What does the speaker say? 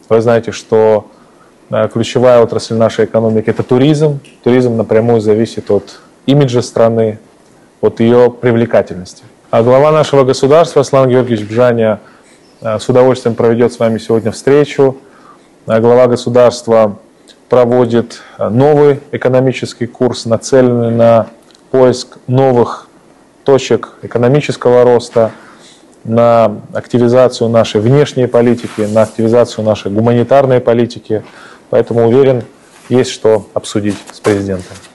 Вы знаете, что ключевая отрасль нашей экономики – это туризм. Туризм напрямую зависит от имиджа страны, от ее привлекательности. А глава нашего государства Аслан Георгиевич Бжаня с удовольствием проведет с вами сегодня встречу. Глава государства проводит новый экономический курс, нацеленный на поиск новых точек экономического роста, на активизацию нашей внешней политики, на активизацию нашей гуманитарной политики. Поэтому уверен, есть что обсудить с президентом.